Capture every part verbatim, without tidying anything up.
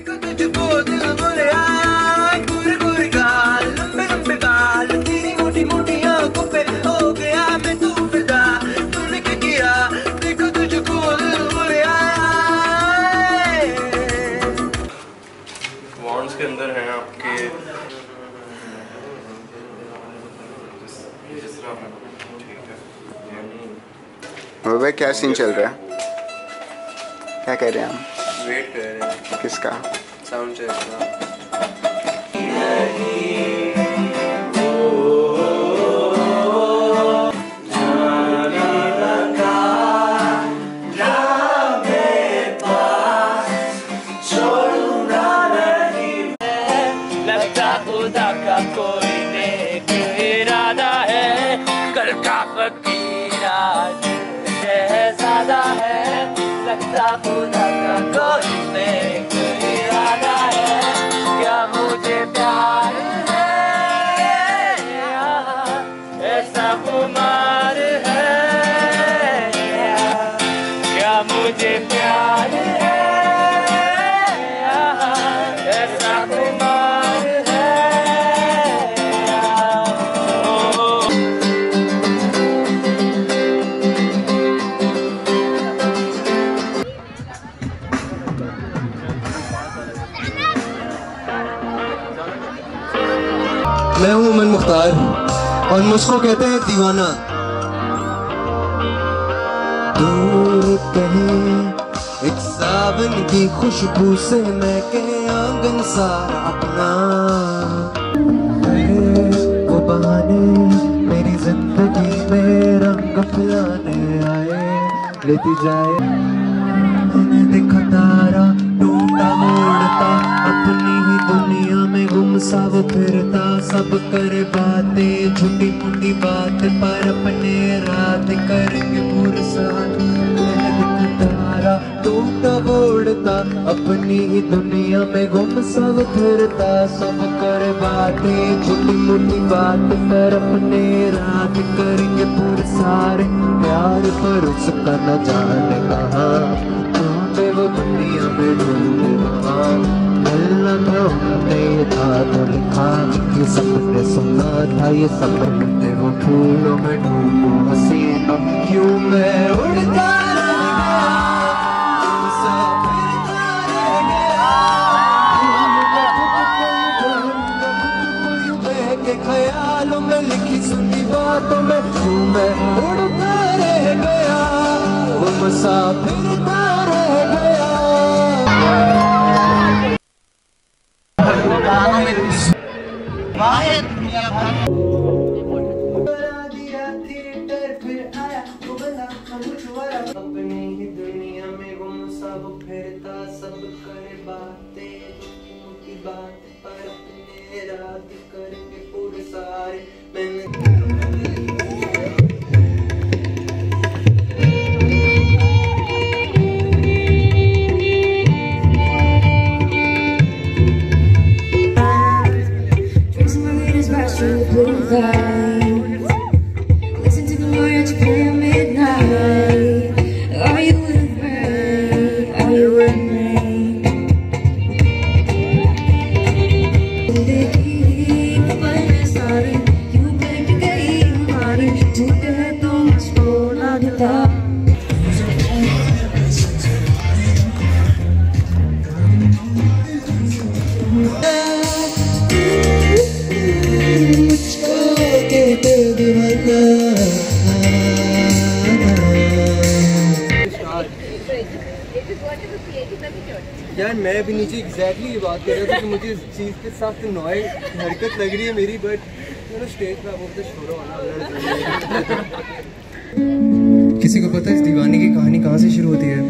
के अंदर हैं आपके भाई क्या सीन चल रहा है? क्या कह रहे हैं हम? वेट कर रहे हैं। किसका? साउंड चेक का। कोई नेक इरादा है, कल का फकीरा शहज़ादा है, लगता खुदा का कोई नेक इरादा है। क्या मुझे प्यार है, ऐसा खुमार है, क्या मुझे प्यार है, ऐसा खुमार। मैं हूँ उमर मुख्तार और मुझको कहते हैं दीवाना। दूर कहीं एक सावन की खुशबू से मैं के आंगन सारा अपना, वो बहाने मेरी जिंदगी में रंग फैलाने आए, लेती जाए। मैंने देखा तारा टूटा मोड़ता, अपनी ही दुनिया में गुम सा वो फिरता, सब करे बातें छोटी मोटी बात पर अपने रात करेंगे पुरसान। मैंने देखा तारा टूटा मोड़ता, अपनी ही दुनिया में गुम सा वो फिरता, सब करे बातें छोटी मोटी बात पर अपने रात करेंगे पुरसार। प्यार पर उसका न जाने कहाँ, वो दुनिया में ढूंढे वहाँ, मिलना था हमने ये था तो लिखा, ये सपने सुना था ये सपने वो फूलों में ढूंढूं हसीना। क्यों मैं उड़ता रह गया, मुसाफिरता रह गया, के ख्यालों में लिखी सुनी बातों में। क्यों मैं उड़ता रह गया, वो मुसाफिरता अपनी ही दुनिया में गुम सब फिरता, सब करे बातें मोटी बात पर अपने रात करेंगे पूरे सारे। मैंने listen to the words you play at midnight. Are you with me? Are you with me? You make the game harder to get those phone on the top. यार मैं भी नीचे एग्जैक्टली ये बात कर रहा था कि मुझे इस चीज़ के साथ नॉय हरकत लग रही है मेरी, बट स्टेज पे वो तो छोड़ो ना। किसी को पता है इस दीवाने की कहानी कहाँ से शुरू होती है?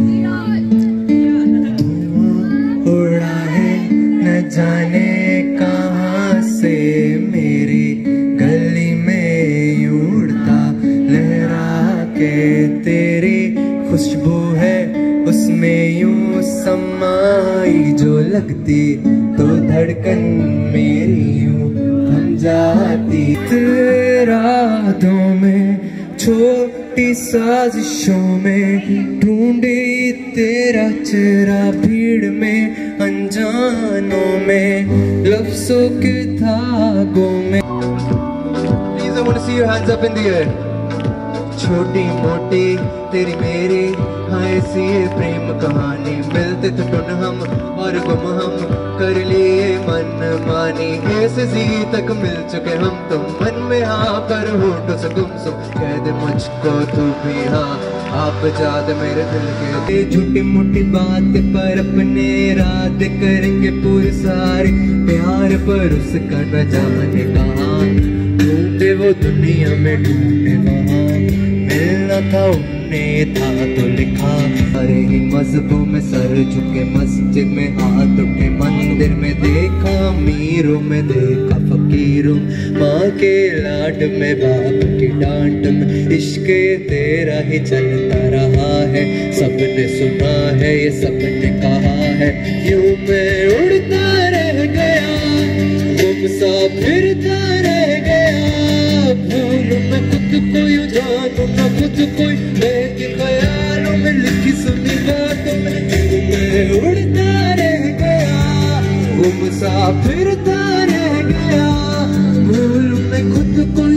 उड़ा है न जाने कहाँ से मेरी गली में उड़ता, लहरा के तेरी खुशबू है उसमें यूं समाई, जो लगती तो धड़कन मेरी यूं थम जाती। रातों में छोटी साजिशों में ढूंढी तेरा चेहरा, भीड़ में अनजान अरमानों में, लफ्ज़ों के धागों में। Please, I want to see your hands up in the air. छोटी मोटी तेरी मेरी हाँ ऐसी है प्रेम कहानी, मिलते थे टुन हम और गुम हम, कर लिए मन मानी, ऐसे जी तक मिल चुके हम तुम, मन में हाँ पर होठों से गुमसुम, कह दे मुझको तू भी हाँ, आप जाद मेरे दिल के। झूठी मोटी बात पर अपने इरादे करेंगे पूरे सारे, प्यार पर उसका न जाने कहाँ, ढूंढे वो दुनिया में ढूंढे वहाँ, मिलना था उन्हें था तो लिखा। अरे ही मजहबों में सर झुके, मस्जिद में हाथ उठे, मंदिर में देखा अमीरों में देखा फकीरों, माँ के लाड में बाप की डांट में, इश्क तेरा ही चलता रहा है, सबने सुना है ये सबने कहा है, यूं मैं उड़ता रह गया, गुम सा फिरता रह गया, भूल मैं खुद को यूं जानूं न खुद कोई, लेके ख्यालों में लिखी सुनी बातों में, मैं उड़ता रह गया, गुम सा फिरता रह गया, भूल मैं खुद को